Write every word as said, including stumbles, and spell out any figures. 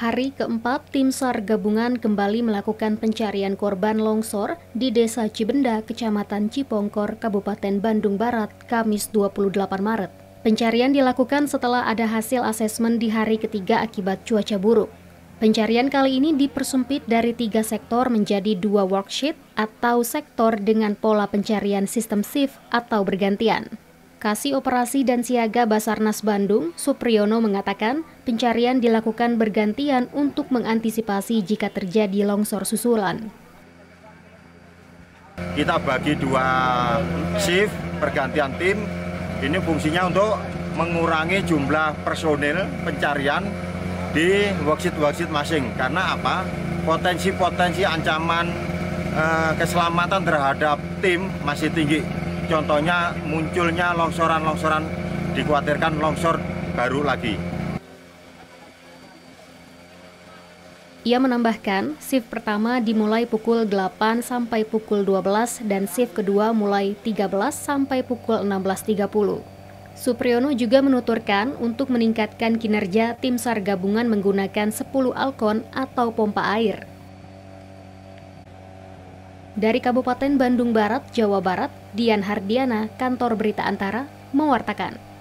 Hari keempat, tim SAR gabungan kembali melakukan pencarian korban longsor di Desa Cibenda, Kecamatan Cipongkor, Kabupaten Bandung Barat, Kamis dua puluh delapan Maret. Pencarian dilakukan setelah ada hasil asesmen di hari ketiga akibat cuaca buruk. Pencarian kali ini dipersempit dari tiga sektor menjadi dua worksheet atau sektor dengan pola pencarian sistem shift atau bergantian. Kasih Operasi dan Siaga Basarnas Bandung, Supriyono mengatakan pencarian dilakukan bergantian untuk mengantisipasi jika terjadi longsor susulan. Kita bagi dua shift pergantian tim, ini fungsinya untuk mengurangi jumlah personil pencarian di worksheet-worksheet masing. Karena apa? Potensi-potensi ancaman eh, keselamatan terhadap tim masih tinggi. Contohnya munculnya longsoran-longsoran, dikhawatirkan longsor baru lagi. Ia menambahkan, shift pertama dimulai pukul delapan sampai pukul dua belas dan shift kedua mulai tiga belas sampai pukul enam belas tiga puluh. Supriyono juga menuturkan untuk meningkatkan kinerja tim SAR gabungan menggunakan sepuluh Alkon atau pompa air. Dari Kabupaten Bandung Barat, Jawa Barat, Dian Hardiana, Kantor Berita Antara, mewartakan.